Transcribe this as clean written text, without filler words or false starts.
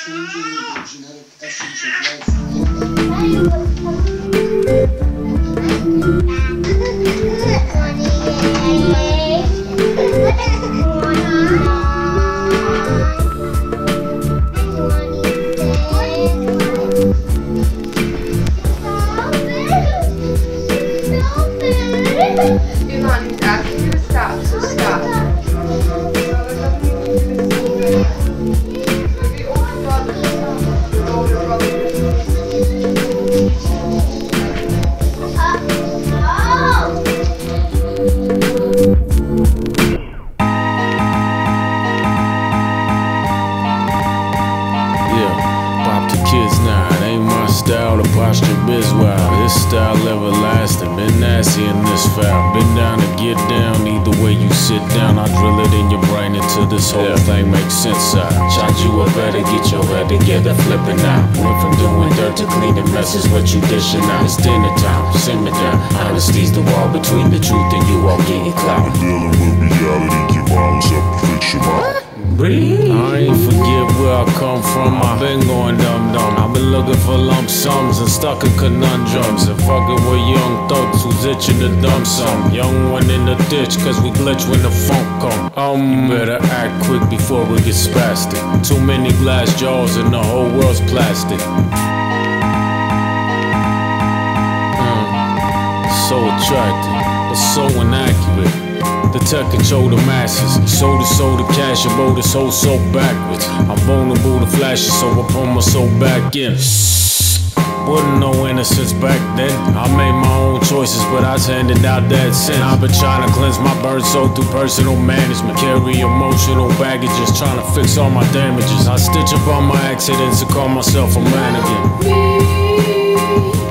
changing the genetic essence of Iman, he's asking you to stop, so stop. The older brother, the older brother. Pop the kids now, it ain't my style, the posture biz wild. This style everlasting, been nasty in this foul. Been down to get down, either way you sit down, I drill it in your brain until this whole thing makes sense. I charge you a better, get your head together, flipping out. Went from doing dirt to cleaning messes, what you dishing out. It's dinner time, simmer down. Honesty's the wall between the truth and you all getting clout. Dealing with reality, keep violence up and fix your mind. I ain't forget where I come from, I've been going dumb. I've been looking for lump sums and stuck in conundrums. And fucking with young thugs who's itching to dump some. Young one in the ditch, cause we glitch when the funk come. You better act quick before we get spastic. Too many glass jars and the whole world's plastic. So attractive, but so inaccurate. The tech control the masses, soul to soul the cash, and roll this whole soul backwards. I'm vulnerable to flashes, so I pull my soul back in. Wasn't no innocence back then. I made my own choices, but I was handed out that sin. I've been trying to cleanse my burnt soul through personal management. Carry emotional baggages, trying to fix all my damages. I stitch up all my accidents and call myself a man again.